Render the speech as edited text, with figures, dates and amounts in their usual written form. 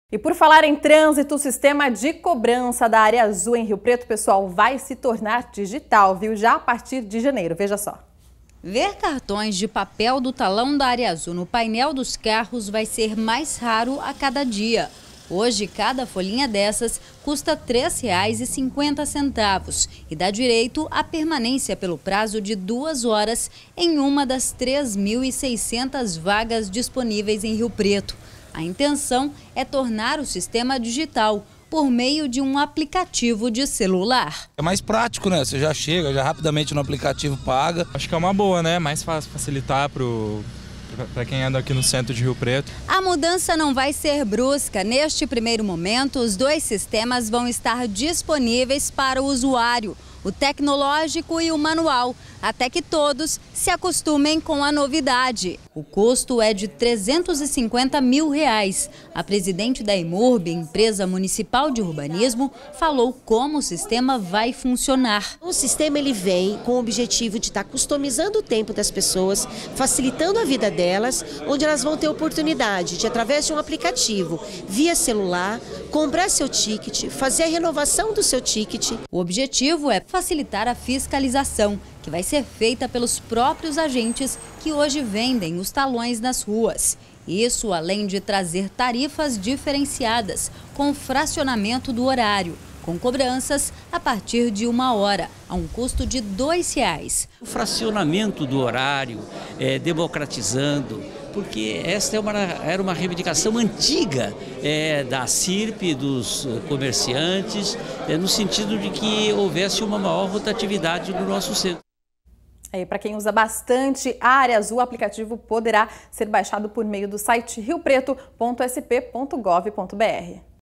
E por falar em trânsito, o sistema de cobrança da Área Azul em Rio Preto, pessoal, vai se tornar digital, viu? Já a partir de janeiro, veja só. Ver cartões de papel do talão da Área Azul no painel dos carros vai ser mais raro a cada dia. Hoje, cada folhinha dessas custa R$ 3,50 e dá direito à permanência pelo prazo de 2 horas em uma das 3.600 vagas disponíveis em Rio Preto. A intenção é tornar o sistema digital por meio de um aplicativo de celular. É mais prático, né? Você já chega, já rapidamente no aplicativo paga. Acho que é uma boa, né? Mais fácil facilitar para quem anda aqui no centro de Rio Preto. A mudança não vai ser brusca. Neste primeiro momento, os dois sistemas vão estar disponíveis para o usuário, o tecnológico e o manual, até que todos se acostumem com a novidade. O custo é de R$ 350 mil. A presidente da EMURB, empresa municipal de urbanismo, falou como o sistema vai funcionar. O sistema ele vem com o objetivo de estar customizando o tempo das pessoas, facilitando a vida delas, onde elas vão ter oportunidade de, através de um aplicativo, via celular, comprar seu ticket, fazer a renovação do seu ticket. O objetivo é facilitar a fiscalização, que vai ser feita pelos próprios agentes que hoje vendem os talões nas ruas. Isso além de trazer tarifas diferenciadas, com fracionamento do horário, com cobranças a partir de 1 hora, a um custo de R$ 2. O fracionamento do horário, democratizando, porque esta era uma reivindicação antiga da CIRP, dos comerciantes, no sentido de que houvesse uma maior rotatividade no nosso centro. Para quem usa bastante a Área Azul, o aplicativo poderá ser baixado por meio do site riopreto.sp.gov.br.